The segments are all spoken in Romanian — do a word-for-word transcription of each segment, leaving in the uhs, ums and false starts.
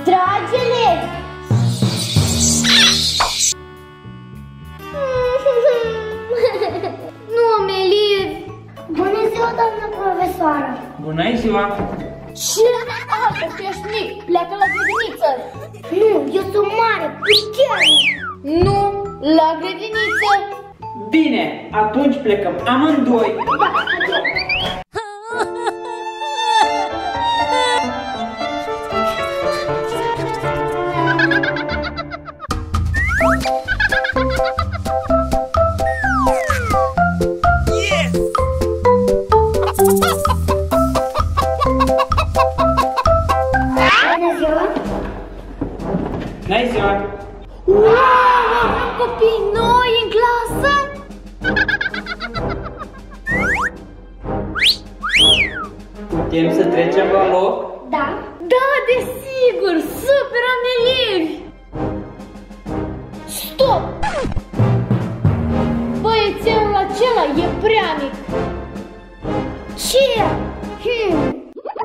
Dragi elevi! Nu, elevi! Bună ziua, doamnă profesoară! Bună ziua! Ce? Asta, tu ești mic, pleacă la grădiniță! Nu, eu sunt mare, puternic! Nu, la grădiniță! Bine, atunci plecăm amândoi! Da, atunci! Bună ziua! Wow, avem copii noi în clasă? Putem să trecem la loc? Da. Da, desigur! Super, am elevi! Stop! Băiețelul acela e prea mic! Ce? Hmm.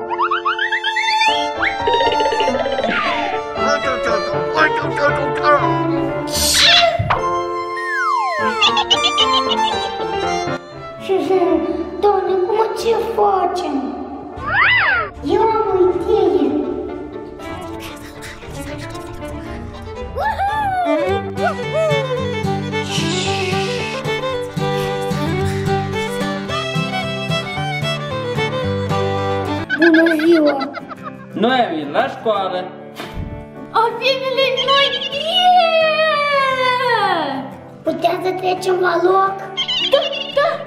Doamne, cum ce facem? Eu am o idee. Bună ziua! Noi am venit la școală. Avem elevi noi! Yeah! Putem să trecem la loc? Da, da!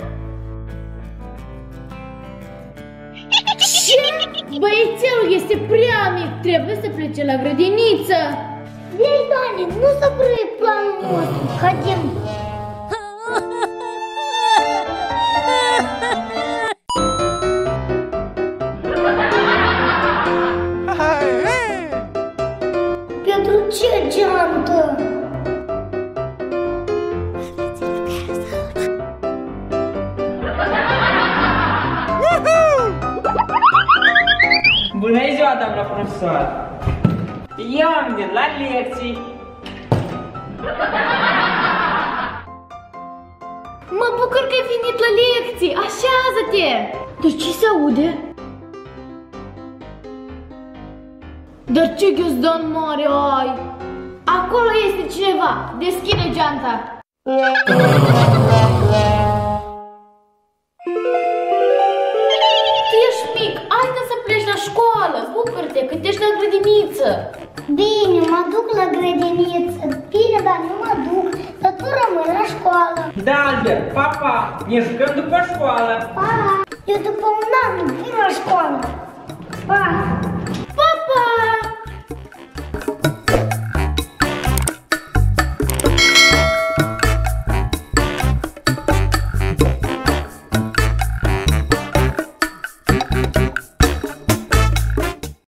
Ce? Băiețelul este prea mic, trebuie să plece la grădiniță. Ei, Doamne, nu să brâie planul nostru, haidem. Pentru ce geantă? Bună ziua, doamna profesoară! Eu am venit la lecții. Mă bucur că ai venit la lecții, așează-te! De ce se aude? Dar ce ghiozdan mare ai? Acolo este cineva, deschide geanta! Tu ești mic, haide să pleci la școală, bucură-te că ești la grădiniță! Bine, mă duc la grădiniță, bine, dar nu mă duc, dar tu rămâi la școală! Da, Albert, pa, pa, ne jucăm după școală! Pa! Eu după un an vin la școală! Pa!